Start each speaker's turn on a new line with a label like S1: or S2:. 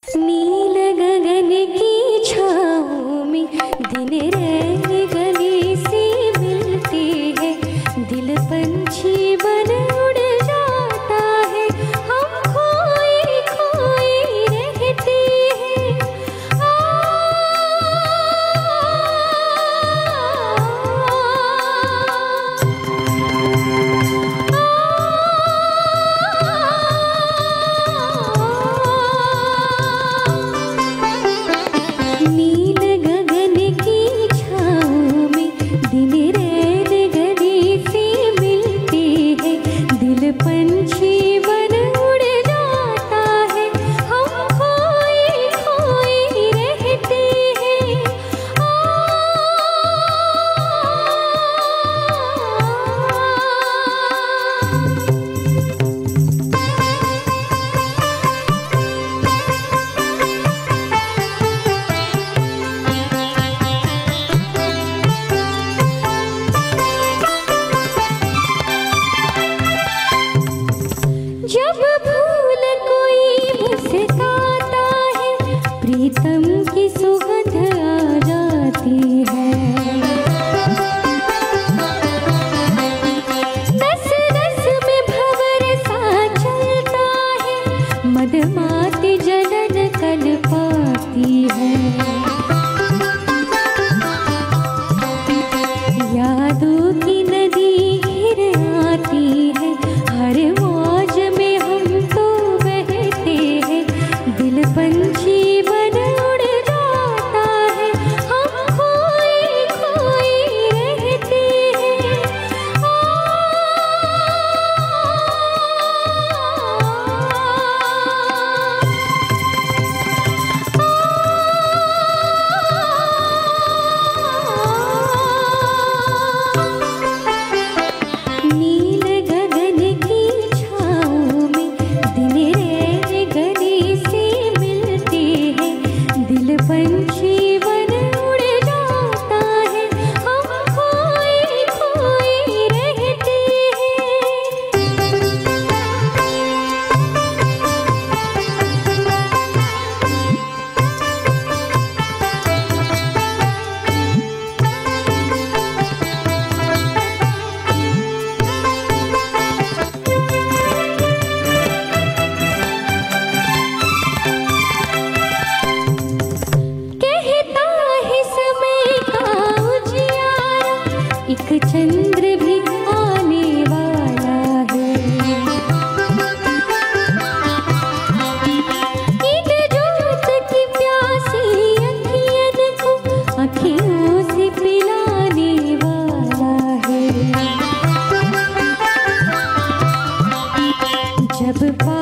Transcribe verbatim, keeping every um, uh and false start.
S1: नील गगन की छाँव में दिन रैन गली से मिलते हैं, दिल पंछी बन उड़ जाता है, हम खोए खोए रहते हैं। आ, नील गगन की छाँव में दिन रैन गली से मिलते हैं, दिल पंछी बन उड़ जाता है, हम खोए खोए रहते हैं। आ, जब भूल कोई मुस्काता है, प्रीतम की सुगंध आ जाती है। नस नस में भंवर सा चलता है, मदमाती जलन कल पाती है। यादों की नदी घिर आती है, हर मौज में हम तो बहते हैं, दिल पंछी बन उड़ जाता है, हम खोए खोए रहते हैं। आ, नील गगन की छाँव में दिन रैन गली से मिलते हैं, दिल पंछी बन उड़ जाता है, हम खोए खोए रहते कहता है समय का उजियारा, एक चंद्र भी आने वाला है। इन जोत की प्यासी अखियन को अखियों से पिलाने वाला है। जब